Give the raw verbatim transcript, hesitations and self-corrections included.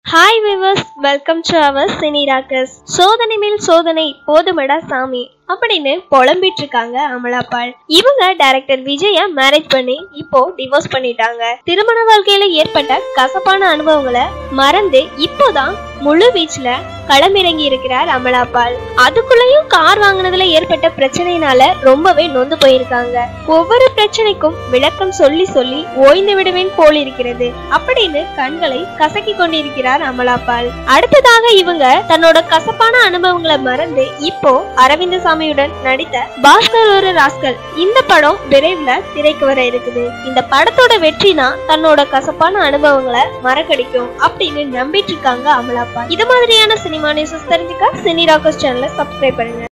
Hi viewers, welcome to our cine rockers. சோதனை மேல் சோதனை போதுமடா சாமி அப்படின்னு புலம்பிட்டு இருக்காங்க அமலா பால். இவங்க டைரக்டர் விஜய மேரேஜ் பண்ணி இப்போ டிவோர்ஸ் பண்ணிட்டாங்க. திருமண வாழ்க்கையில ஏற்பட்ட கசப்பான அனுபவங்களை மறந்து இப்போதான் முழு வீச்சுல களமிறங்கி இருக்கிறார் அமலா பால். அதுக்குள்ளயும் கார் வாங்கினதுல ஏற்பட்ட பிரச்சனையினால ரொம்பவே நொந்து போயிருக்காங்க. ஒவ்வொரு பிரச்சனைக்கும் விளக்கம் சொல்லி சொல்லி ஓய்ந்து விடுவேன் போல் இருக்கிறது அப்படின்னு கண்களை கசக்கி கொண்டிருக்கிறார் அமலா பால். அடுத்ததாக இவங்க தன்னோட கசப்பான அனுபவங்களை மறந்து இப்போ அரவிந்த சாமியுடன் நடித்த பாஸ்கர் ஒரு ராஸ்கல் இந்த படம் விரைவில் திரைக்கு வர இருக்குது. இந்த படத்தோட வெற்றினா தன்னோட கசப்பான அனுபவங்களை மறக்கடிக்கும் அப்படின்னு நம்பிட்டு இருக்காங்க அமலா பால். இது மாதிரியான சினிமா நியூஸ் தெரிஞ்சுக்க சினி ராக்கர்ஸ் சேனலை சப்ஸ்கிரைப் பண்ணுங்க.